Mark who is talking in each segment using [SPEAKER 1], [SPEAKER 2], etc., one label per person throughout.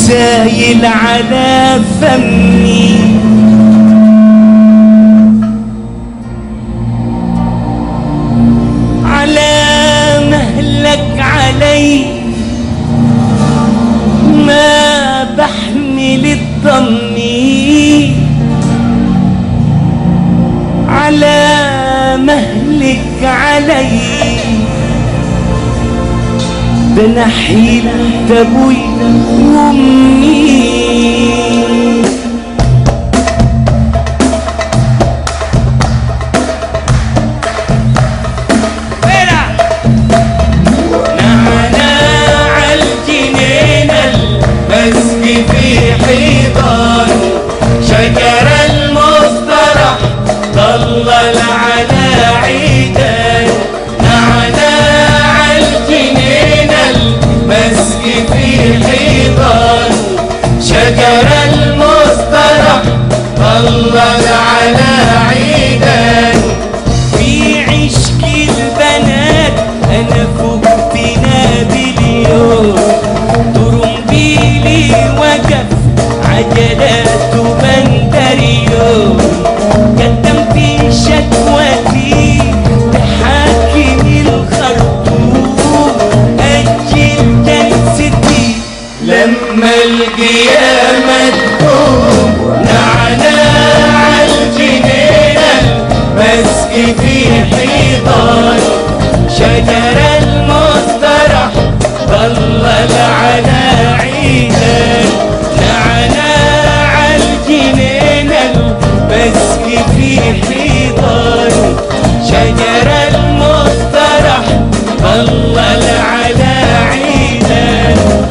[SPEAKER 1] سايل على فمي على مهلك علي ما بحمل الضمي على مهلك علي بنحيل ابوي وامي
[SPEAKER 2] شجر المصطلح ضلل على عيدان نعناع الجنينة المسك في حيطان شجر المصطلح ضلل على عيدان
[SPEAKER 1] في عشق البنات انا فوق بنابليون طرمبيلي وقف عجلات بندريون قدم في شكوتي لحاكم الخرطوم أجل جلستي
[SPEAKER 2] لما القيامة تقوم نعناع الجنينة المسك في حيطان شجر المصطلح ضلل على عيدان نعناع الجنينة المسك في حيطان شجر المصطلح ضلل على عيدان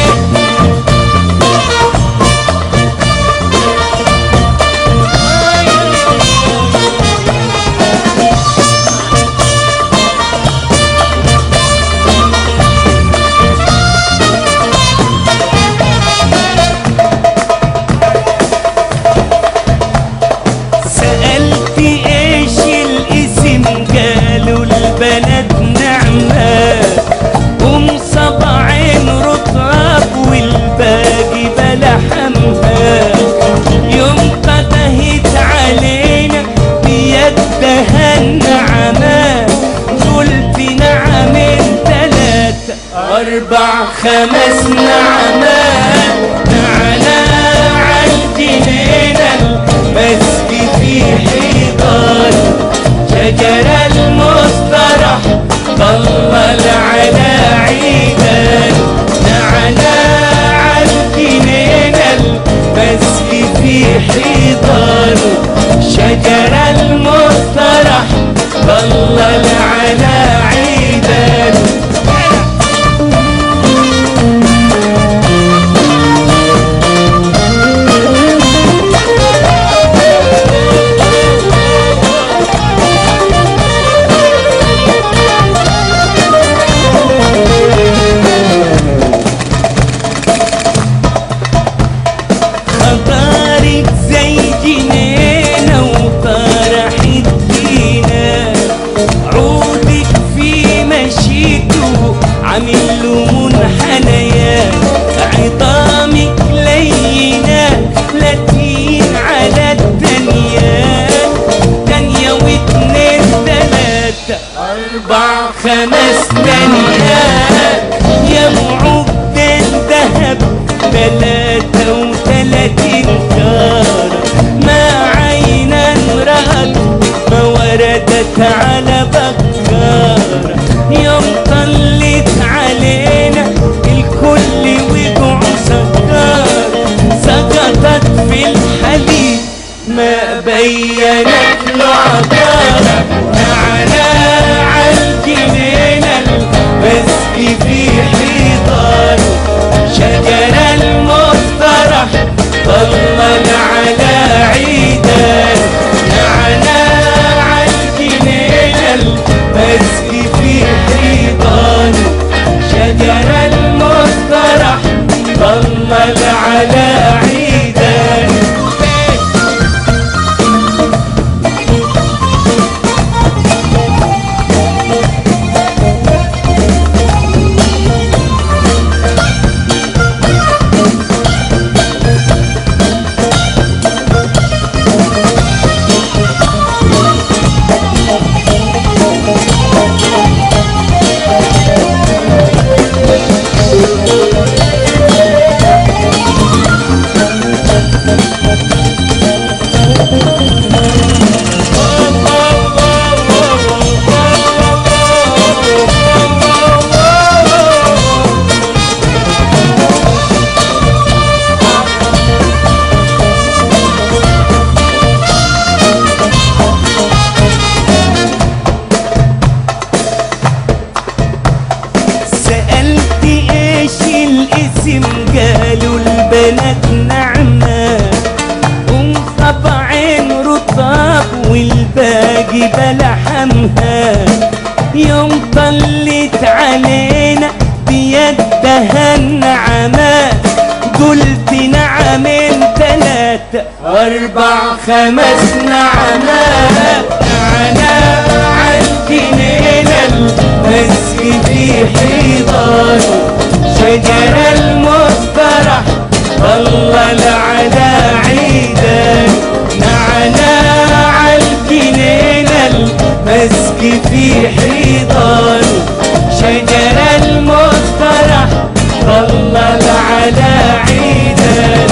[SPEAKER 1] البلد نعمة ومصبعين رطاب والباقي بلا حمها يوم قدهت علينا بيدها النعمة قلت نعمين 3 4 5 نعمات نعناع الجنينة المسك في حيطان شجر المصطلح ضلل على عيدان نعناع الجنينة المسك في حيطان شجر المصطلح ضلل على عيدان طارت زي جنينة وطرحت فينا
[SPEAKER 2] الباقي بلحمها. يوم طلت علينا بيدها النعمات، قلت نعمين 3 4 5 نعمات. نعناع عالجنينة المسك في حيطانه، شجر المسترح ضلل على عيدان. نعناع عالجنينة المسك في حيطانه، شجر المسترح ضلل على عيدان.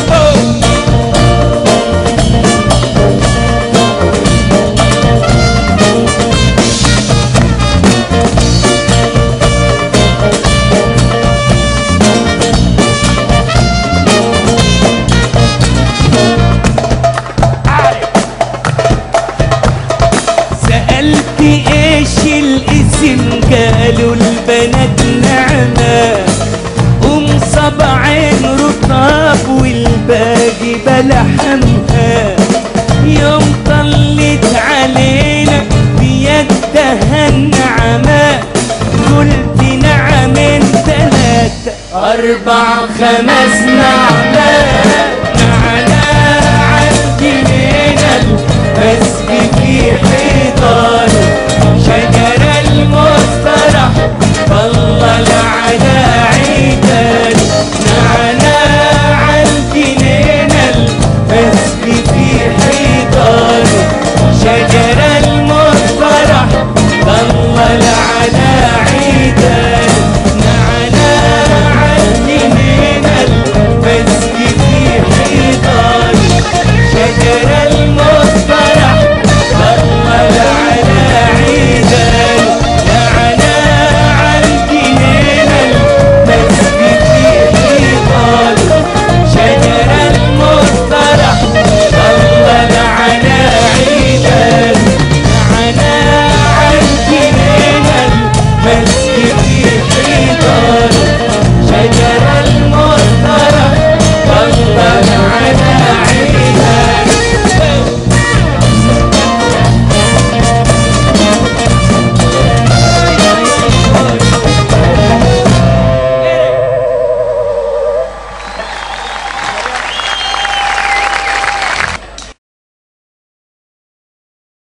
[SPEAKER 2] سألت ايش الاسم، قالوا البنات نعمة، 7 رطاب والباقي بلحمها. يوم طلت علينا بيدها النعمات، قلت نعمين 3 4 5 نعمات.